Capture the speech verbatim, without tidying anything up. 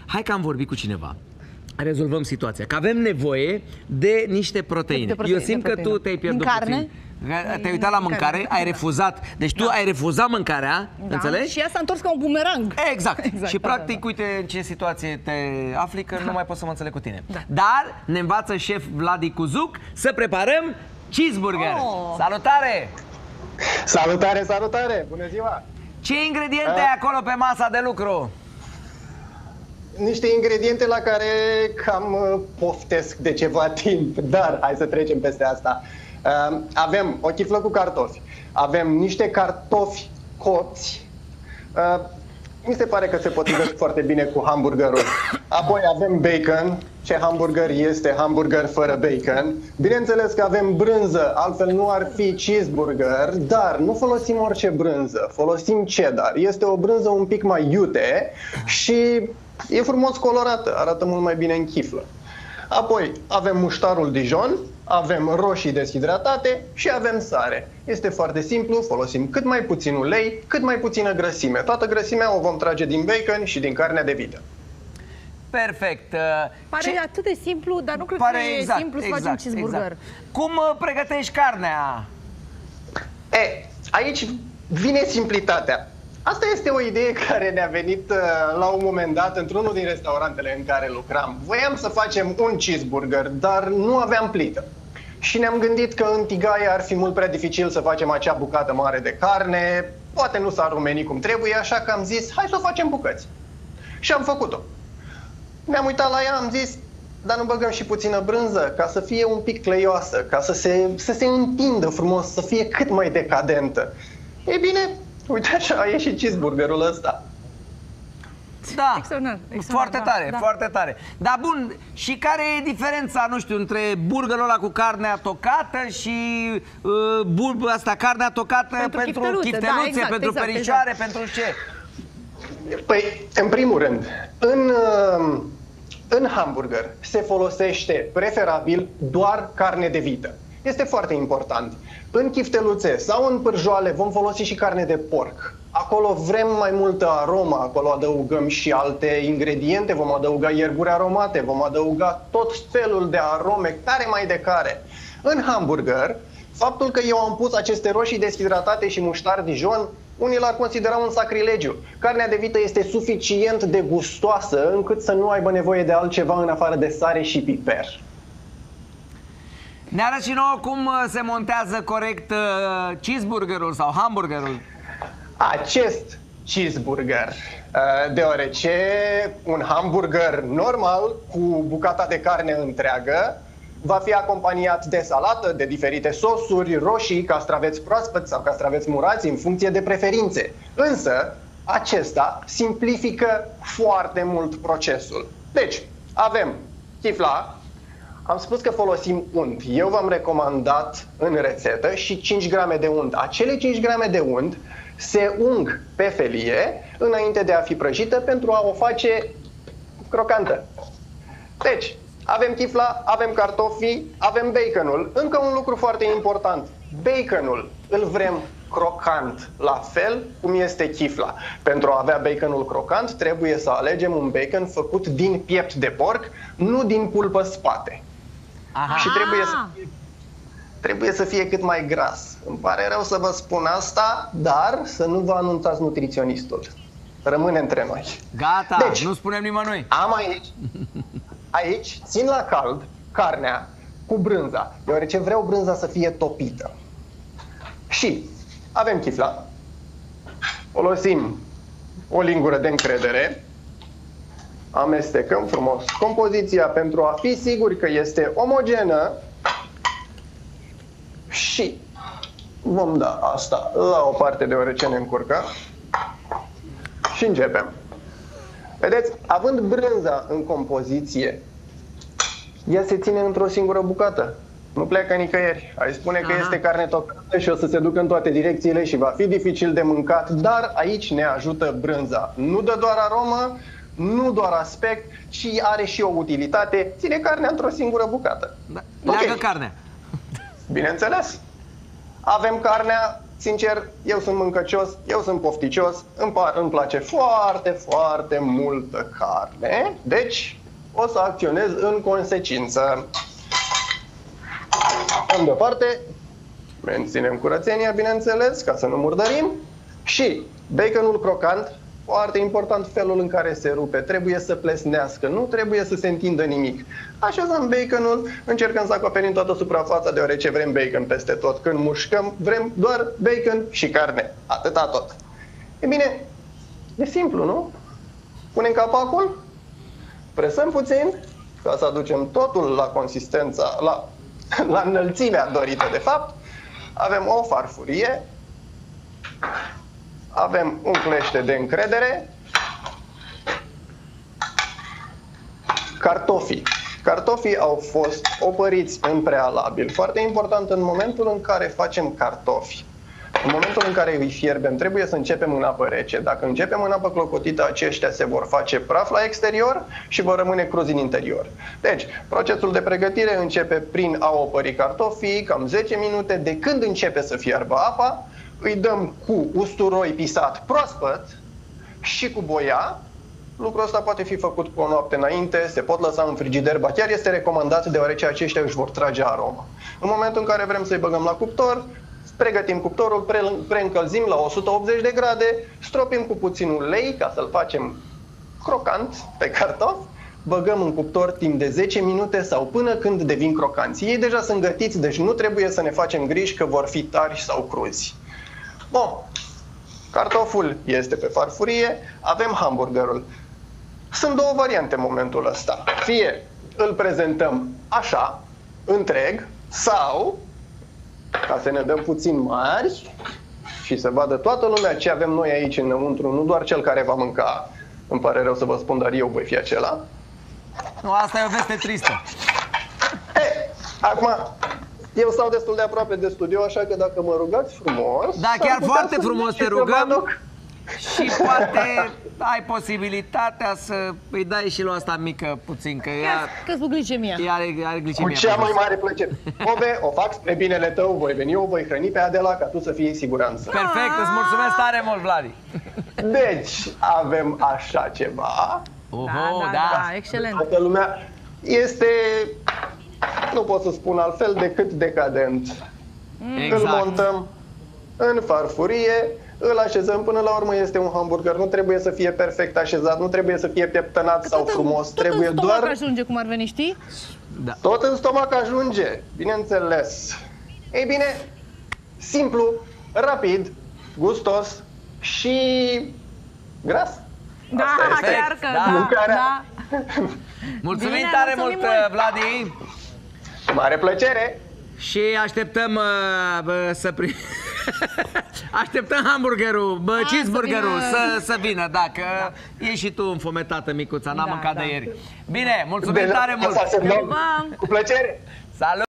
hai că am vorbit cu cineva. Rezolvăm situația, că avem nevoie de niște proteine. De proteine Eu simt de că tu te-ai pierdut din carne? puțin. Te-ai uitat la mâncare, ai refuzat. Deci tu da. ai refuzat mâncarea, da. înțelegi? Și ea s-a întors ca un bumerang. Exact. exact și da, practic, da, da. uite în ce situație te afli, că da. nu mai pot să mă înțeleg cu tine. Da. Dar ne învață șef Vladi Cuzuc să preparăm cheeseburger. Oh. Salutare! Salutare, salutare! Bună ziua! Ce ingrediente ai acolo pe masa de lucru? Niște ingrediente la care cam poftesc de ceva timp, dar hai să trecem peste asta. Avem o chiflă cu cartofi, avem niște cartofi copți, mi se pare că se potrivesc foarte bine cu hamburgerul. Apoi avem bacon. Ce hamburger este hamburger fără bacon? Bineînțeles că avem brânză, altfel nu ar fi cheeseburger, dar nu folosim orice brânză, folosim cheddar. Este o brânză un pic mai iute și e frumos colorată, arată mult mai bine în chiflă. Apoi avem muștarul Dijon, avem roșii deshidratate și avem sare. Este foarte simplu, folosim cât mai puțin ulei, cât mai puțină grăsime. Toată grăsimea o vom trage din bacon și din carnea de vită. Perfect. Pare Ce... atât de simplu, dar nu cred Pare că e exact, simplu să exact, facem cheeseburger. Exact. Cum pregătești carnea? E, aici vine simplitatea. Asta este o idee care ne-a venit uh, la un moment dat într-unul din restaurantele în care lucram. Voiam să facem un cheeseburger, dar nu aveam plită. Și ne-am gândit că în tigaie ar fi mult prea dificil să facem acea bucată mare de carne, poate nu s-ar rumeni cum trebuie, așa că am zis, hai să o facem bucăți. Și am făcut-o. Ne-am uitat la ea, am zis, dar nu băgăm și puțină brânză, ca să fie un pic cleioasă, ca să se, să se întindă frumos, să fie cât mai decadentă. Ei bine, uite așa a ieșit cheeseburgerul ăsta. Da, extraordinar, extraordinar, foarte da, tare, da. foarte tare. Dar bun, și care e diferența, nu știu, între burgerul ăla cu carnea tocată și uh, burgerul asta, carnea tocată pentru, pentru chifteluțe, da, exact, pentru exact, perișoare, exact. pentru ce? Păi, în primul rând, în, în hamburger se folosește preferabil doar carne de vită. Este foarte important. În chifteluțe sau în pârjoale vom folosi și carne de porc. Acolo vrem mai multă aromă, acolo adăugăm și alte ingrediente, vom adăuga ierburi aromate, vom adăuga tot felul de arome, care mai de care. În hamburger, faptul că eu am pus aceste roșii deshidratate și muștar Dijon, unii l-ar considera un sacrilegiu. Carnea de vită este suficient de gustoasă încât să nu aibă nevoie de altceva în afară de sare și piper. Ne arăți și nouă cum se montează corect cheeseburgerul sau hamburgerul? Acest cheeseburger, deoarece un hamburger normal cu bucata de carne întreagă va fi acompaniat de salată, de diferite sosuri, roșii, castraveți proaspăți sau castraveți murați în funcție de preferințe. Însă, acesta simplifică foarte mult procesul. Deci, avem chifla. Am spus că folosim unt. Eu v-am recomandat în rețetă și cinci grame de unt. Acele cinci grame de unt se ung pe felie înainte de a fi prăjită pentru a o face crocantă. Deci, avem chifla, avem cartofii, avem baconul. Încă un lucru foarte important. Baconul îl vrem crocant, la fel cum este chifla. Pentru a avea baconul crocant, trebuie să alegem un bacon făcut din piept de porc, nu din pulpă spate. Aha. Și trebuie să, fie, trebuie să fie cât mai gras. Îmi pare rău să vă spun asta, dar să nu vă anunțați nutriționistul. Rămâne între noi. Gata, deci, nu spunem nimănui. Am aici, aici, țin la cald carnea cu brânza, deoarece vreau brânza să fie topită. Și avem chifla, folosim o lingură de încredere, amestecăm frumos compoziția pentru a fi siguri că este omogenă și vom da asta la o parte deoarece ne încurcă și începem. Vedeți, având brânza în compoziție, ea se ține într-o singură bucată. Nu pleacă nicăieri. Ai spune că Aha. este carne tocată și o să se ducă în toate direcțiile și va fi dificil de mâncat, dar aici ne ajută brânza. Nu dă doar aromă, nu doar aspect, ci are și o utilitate. Ține carnea într-o singură bucată. Da. Leagă okay. carnea. Bineînțeles. Avem carnea Sincer, eu sunt mâncăcios, eu sunt pofticios, îmi, îmi place foarte, foarte multă carne, deci o să acționez în consecință. În deoparte, menținem curățenia, bineînțeles, ca să nu murdărim. Și baconul crocant, foarte important felul în care se rupe, trebuie să plesnească, nu trebuie să se întindă nimic. Așezăm baconul, încercăm să acoperim toată suprafața, deoarece vrem bacon peste tot. Când mușcăm, vrem doar bacon și carne. Atâta tot. E bine, e simplu, nu? Punem capacul, presăm puțin, ca să aducem totul la consistența, la, la înălțimea dorită de fapt. Avem o farfurie, avem un clește de încredere, cartofii. Cartofii au fost opăriți în prealabil. Foarte important, în momentul în care facem cartofi, în momentul în care îi fierbem, trebuie să începem în apă rece. Dacă începem în apă clocotită, aceștia se vor face praf la exterior și vor rămâne cruzi în interior. Deci, procesul de pregătire începe prin a opări cartofii, cam zece minute. De când începe să fiarbă apa, îi dăm cu usturoi pisat proaspăt și cu boia. Lucrul ăsta poate fi făcut cu o noapte înainte, se pot lăsa în frigider, ba chiar este recomandat, deoarece aceștia își vor trage aroma. În momentul în care vrem să-i băgăm la cuptor, pregătim cuptorul, pre preîncălzim la o sută optzeci de grade, stropim cu puțin ulei ca să-l facem crocant pe cartof, băgăm în cuptor timp de zece minute sau până când devin crocanți. Ei deja sunt gătiți, deci nu trebuie să ne facem griji că vor fi tari sau cruzi. Bun, cartoful este pe farfurie, avem hamburgerul. Sunt două variante în momentul ăsta. Fie îl prezentăm așa, întreg, sau, ca să ne dăm puțin mari și să vadă toată lumea ce avem noi aici înăuntru, nu doar cel care va mânca, îmi pare rău să vă spun, dar eu voi fi acela. Nu, asta e o veste tristă. E, acum, eu stau destul de aproape de studio, așa că dacă mă rugați frumos... Da, chiar foarte frumos te rugăm. Și poate ai posibilitatea să îi dai și la asta mică puțin, că ea... Că-ți glicemia. Ea are, are glicemia. Cu cea mai mare plăcere. Bobe, o fac spre binele tău, voi veni, o voi hrăni pe Adela ca tu să fii în siguranță. Perfect, îți mulțumesc tare mult, Vladi. Deci, avem așa ceva. Oho, da, da, da. da, excelent. Toată lumea este, nu pot să spun altfel, decât decadent. Exact. Îl montăm în farfurie, îl așezăm, până la urmă este un hamburger, nu trebuie să fie perfect așezat, nu trebuie să fie pieptănat sau tot frumos, în, trebuie tot în doar... ajunge, cum ar veni, știi? Da. Tot în stomac ajunge, bineînțeles. Ei bine, simplu, rapid, gustos și gras. Da, Asta este chiar că da. da, Mâncarea. da. Mulțumim Bine, tare mulțumim mult, mult. Vladi. Mare plăcere! Și așteptăm uh, bă, să pri... așteptăm hamburgerul, bă, A, cheeseburgerul să vină. să, să vină, dacă da. Ești și tu înfometată, micuța, n-am Da, mâncat da. de ieri. Bine, mulțumim De- tare mult. Asta semnăm. Pa. Cu plăcere! Salut!